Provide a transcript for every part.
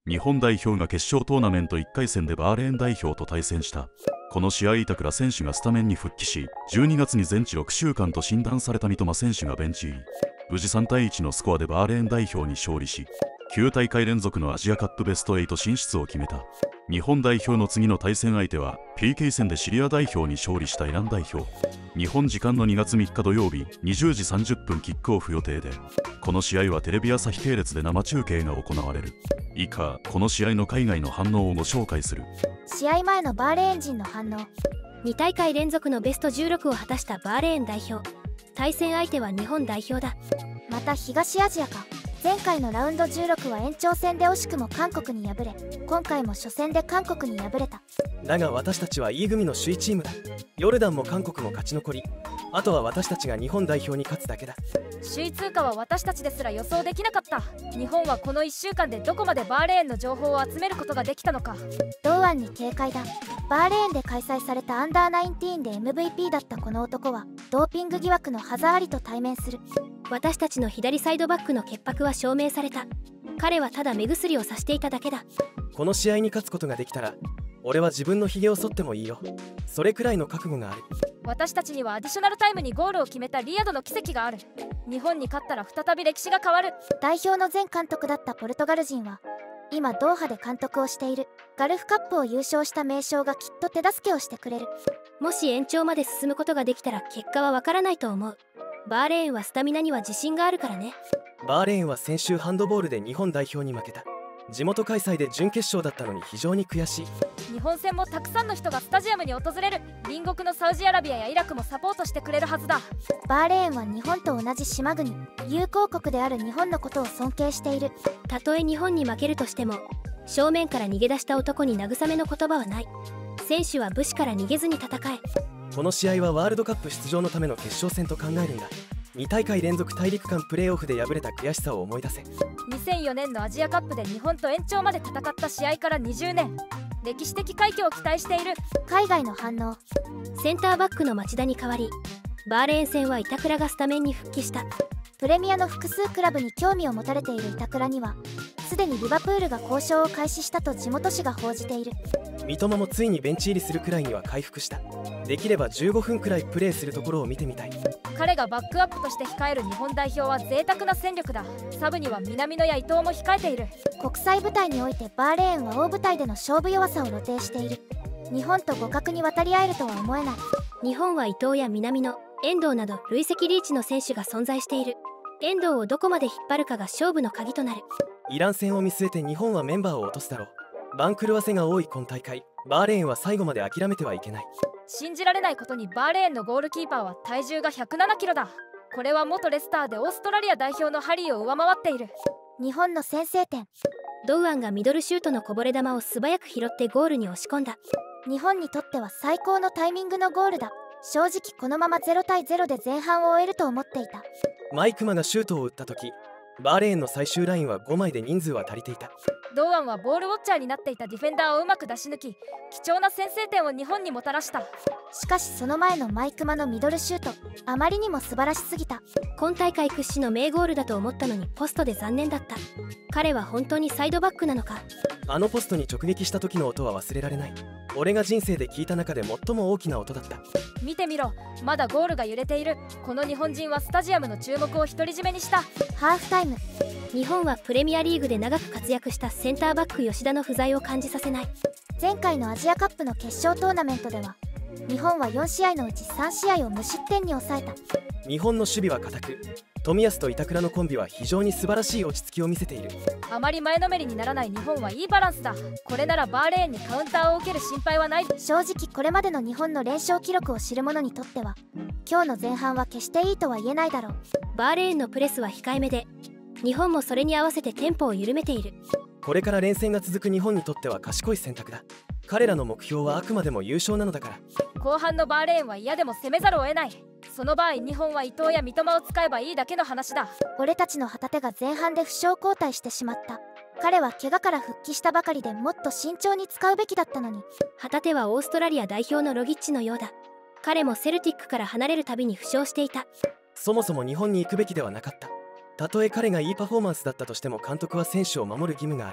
日本代表が決勝トーナメント1回戦でバーレーン代表と対戦した。この試合、板倉選手がスタメンに復帰し、12月に全治6週間と診断された三笘選手がベンチ入り。無事3対1のスコアでバーレーン代表に勝利し、9大会連続のアジアカップベスト8進出を決めた。日本代表の次の対戦相手は PK 戦でシリア代表に勝利したイラン代表。日本時間の2月3日土曜日20時30分キックオフ予定で、この試合はテレビ朝日系列で生中継が行われる。以下、この試合の海外の反応をご紹介する。 試合前のバーレーン人の反応。 2大会連続のベスト16を果たしたバーレーン代表。対戦相手は日本代表だ。 また東アジアか。前回のラウンド16は延長戦で惜しくも韓国に敗れ、今回も初戦で韓国に敗れた。 だが私たちは E 組の首位チームだ。ヨルダンも韓国も勝ち残り、あとは私たちが日本代表に勝つだけだ。 首位通過は私たちですら予想できなかった。日本はこの1週間でどこまでバーレーンの情報を集めることができたのか。 堂安に警戒だ。バーレーンで開催されたアンダー19で MVP だったこの男はドーピング疑惑のハザーリと対面する。 私たちの左サイドバックの潔白は証明された。彼はただ目薬をさしていただけだ。 この試合に勝つことができたら、俺は自分のヒゲを剃ってもいいよ。それくらいの覚悟がある。 私たちにはアディショナルタイムにゴールを決めたリアドの奇跡がある。日本に勝ったら再び歴史が変わる。 代表の前監督だったポルトガル人は今ドーハで監督をしている。ガルフカップを優勝した名将がきっと手助けをしてくれる。 もし延長まで進むことができたら結果はわからないと思う。バーレーンはスタミナには自信があるからね。 バーレーンは先週ハンドボールで日本代表に負けた。地元開催で準決勝だったのに非常に悔しい。 日本戦もたくさんの人がスタジアムに訪れる。隣国のサウジアラビアやイラクもサポートしてくれるはずだ。 バーレーンは日本と同じ島国、友好国である日本のことを尊敬している。 たとえ日本に負けるとしても、正面から逃げ出した男に慰めの言葉はない。選手は武士から逃げずに戦え。 この試合はワールドカップ出場のための決勝戦と考えるんだ。2大会連続大陸間プレーオフで敗れた悔しさを思い出せ。 2004年のアジアカップで日本と延長まで戦った試合から20年。歴史的快挙を期待している。 海外の反応。 センターバックの町田に代わり、バーレーン戦は板倉がスタメンに復帰した。 プレミアの複数クラブに興味を持たれている板倉にはすでにリバプールが交渉を開始したと地元紙が報じている。 三笘もついにベンチ入りするくらいには回復した。できれば15分くらいプレーするところを見てみたい。 彼がバックアップとして控える日本代表は贅沢な戦力だ。サブには南野や伊藤も控えている。 国際舞台においてバーレーンは大舞台での勝負弱さを露呈している。日本と互角に渡り合えるとは思えない。 日本は伊藤や南野、遠藤など累積リーチの選手が存在している。遠藤をどこまで引っ張るかが勝負の鍵となる。 イラン戦を見据えて日本はメンバーを落とすだろう。番狂わせが多い今大会、バーレーンは最後まで諦めてはいけない。 信じられないことにバーレーンのゴールキーパーは体重が107キロだ。これは元レスターでオーストラリア代表のハリーを上回っている。 日本の先制点。 堂安がミドルシュートのこぼれ球を素早く拾ってゴールに押し込んだ。 日本にとっては最高のタイミングのゴールだ。正直このまま0対0で前半を終えると思っていた。 マイクマがシュートを打った時、バーレーンの最終ラインは5枚で人数は足りていた。 堂安はボールウォッチャーになっていたディフェンダーをうまく出し抜き、貴重な先制点を日本にもたらした。 しかしその前のマイクマのミドルシュート、あまりにも素晴らしすぎた。 今大会屈指の名ゴールだと思ったのにポストで残念だった。彼は本当にサイドバックなのか。 あのポストに直撃した時の音は忘れられない。俺が人生で聞いた中で最も大きな音だった。 見てみろ、まだゴールが揺れている。この日本人はスタジアムの注目を独り占めにした。 ハーフタイム。 日本はプレミアリーグで長く活躍したセンターバック吉田の不在を感じさせない。 前回のアジアカップの決勝トーナメントでは日本は4試合のうち3試合を無失点に抑えた。 日本の守備は堅く、冨安と板倉のコンビは非常に素晴らしい落ち着きを見せている。 あまり前のめりにならない日本はいいバランスだ。これならバーレーンにカウンターを受ける心配はない。 正直これまでの日本の連勝記録を知る者にとっては今日の前半は決していいとは言えないだろう。 バーレーンのプレスは控えめで、日本もそれに合わせてテンポを緩めている。 これから連戦が続く日本にとっては賢い選択だ。彼らの目標はあくまでも優勝なのだから。 後半のバーレーンは嫌でも攻めざるを得ない。その場合日本は伊藤や三笘を使えばいいだけの話だ。 俺たちの旗手が前半で負傷交代してしまった。彼は怪我から復帰したばかりでもっと慎重に使うべきだったのに。 旗手はオーストラリア代表のロギッチのようだ。彼もセルティックから離れるたびに負傷していた。 そもそも日本に行くべきではなかった。たとえ彼がいいパフォーマンスだったとしても監督は選手を守る義務がある。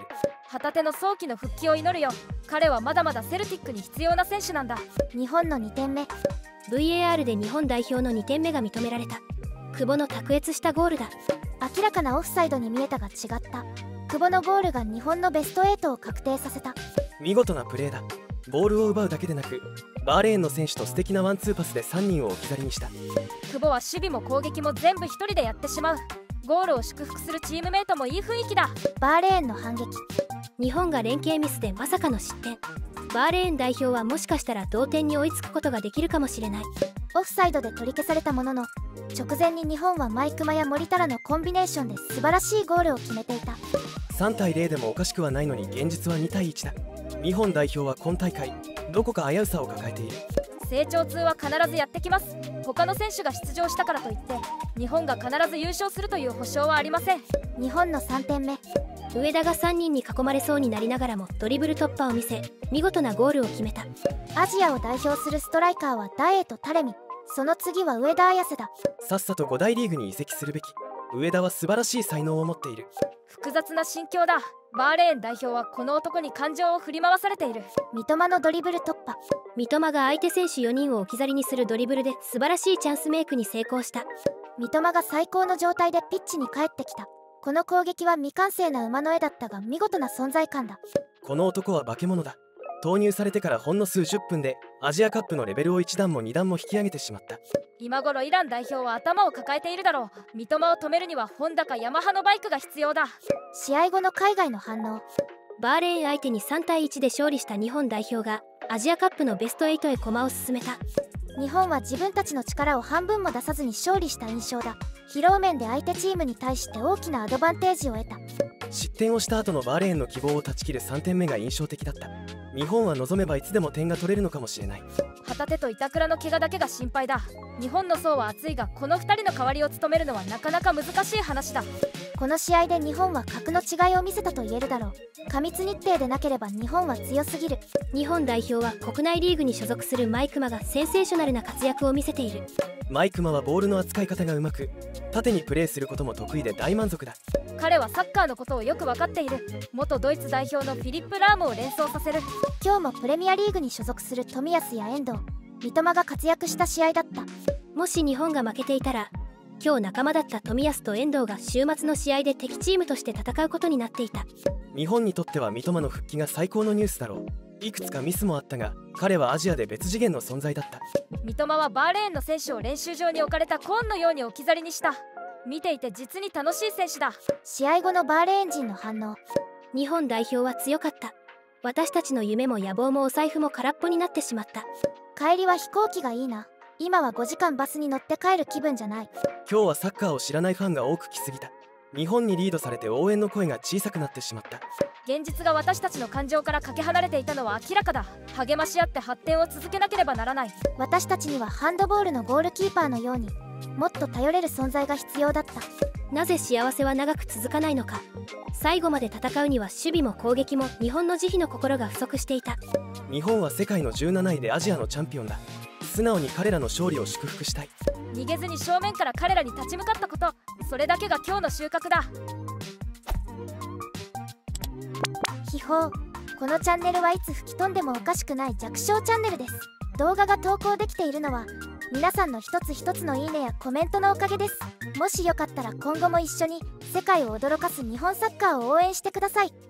旗手の早期の復帰を祈るよ。彼はまだまだセルティックに必要な選手なんだ。 日本の2点目。 VAR で日本代表の2点目が認められた。久保の卓越したゴールだ。 明らかなオフサイドに見えたが違った。久保のゴールが日本のベスト8を確定させた。 見事なプレーだ。ボールを奪うだけでなくバーレーンの選手と素敵なワンツーパスで3人を置き去りにした。 久保は守備も攻撃も全部一人でやってしまう。ゴールを祝福するチームメイトもいい雰囲気だ。 バーレーンの反撃。 日本が連携ミスでまさかの失点。バーレーン代表はもしかしたら同点に追いつくことができるかもしれない。 オフサイドで取り消されたものの、直前に日本はマイクマや森田らのコンビネーションで素晴らしいゴールを決めていた。 3対0でもおかしくはないのに現実は2対1だ。日本代表は今大会どこか危うさを抱えている。 成長痛は必ずやってきます。他の選手が出場したからといって日本が必ず優勝するという保証はありません。 日本の3点目。 上田が3人に囲まれそうになりながらもドリブル突破を見せ見事なゴールを決めた。 アジアを代表するストライカーはダエーとタレミ、その次は上田綺世だ。 さっさと5大リーグに移籍するべき。上田は素晴らしい才能を持っている。 複雑な心境だ。バーレーン代表はこの男に感情を振り回されている。 三笘のドリブル突破。 三笘が相手選手4人を置き去りにするドリブルで素晴らしいチャンスメイクに成功した。 三笘が最高の状態でピッチに帰ってきた。この攻撃は未完成な馬の絵だったが見事な存在感だ。 この男は化け物だ。投入されてからほんの数十分でアジアカップのレベルを1段も2段も引き上げてしまった。 今頃イラン代表は頭を抱えているだろう。三笘を止めるにはホンダかヤマハのバイクが必要だ。 試合後の海外の反応。 バーレーン相手に3対1で勝利した日本代表がアジアカップのベスト8へ駒を進めた。 日本は自分たちの力を半分も出さずに勝利した印象だ。疲労面で相手チームに対して大きなアドバンテージを得た。 失点をした後のバーレーンの希望を断ち切る3点目が印象的だった。日本は望めばいつでも点が取れるのかもしれない。 旗手と板倉の怪我だけが心配だ。日本の層は厚いがこの2人の代わりを務めるのはなかなか難しい話だ。 この試合で日本は格の違いを見せたと言えるだろう。過密日程でなければ日本は強すぎる。 日本代表は国内リーグに所属するマイクマがセンセーショナルな活躍を見せている。 マイクマはボールの扱い方がうまく縦にプレーすることも得意で大満足だ。 彼はサッカーのことをよく分かっている。元ドイツ代表のフィリップ・ラームを連想させる。 今日もプレミアリーグに所属する冨安や遠藤、三笘が活躍した試合だった。 もし日本が負けていたら今日仲間だった冨安と遠藤が週末の試合で敵チームとして戦うことになっていた。 日本にとっては三笘の復帰が最高のニュースだろう。いくつかミスもあったが彼はアジアで別次元の存在だった。 三笘はバーレーンの選手を練習場に置かれたコーンのように置き去りにした。見ていて実に楽しい選手だ。 試合後のバーレーン人の反応。 日本代表は強かった。私たちの夢も野望もお財布も空っぽになってしまった。 帰りは飛行機がいいな。今は5時間バスに乗って帰る気分じゃない。 今日はサッカーを知らないファンが多く来すぎた。日本にリードされて応援の声が小さくなってしまった。 現実が私たちの感情からかけ離れていたのは明らかだ。励まし合って発展を続けなければならない。 私たちにはハンドボールのゴールキーパーのようにもっと頼れる存在が必要だった。 なぜ幸せは長く続かないのか。最後まで戦うには守備も攻撃も日本の慈悲の心が不足していた。 日本は世界の17位でアジアのチャンピオンだ。素直に彼らの勝利を祝福したい。 逃げずに正面から彼らに立ち向かったこと、それだけが今日の収穫だ。 秘宝。このチャンネルはいつ吹き飛んでもおかしくない弱小チャンネルです。動画が投稿できているのは皆さんの一つ一つのいいねやコメントのおかげです。もしよかったら今後も一緒に世界を驚かす日本サッカーを応援してください。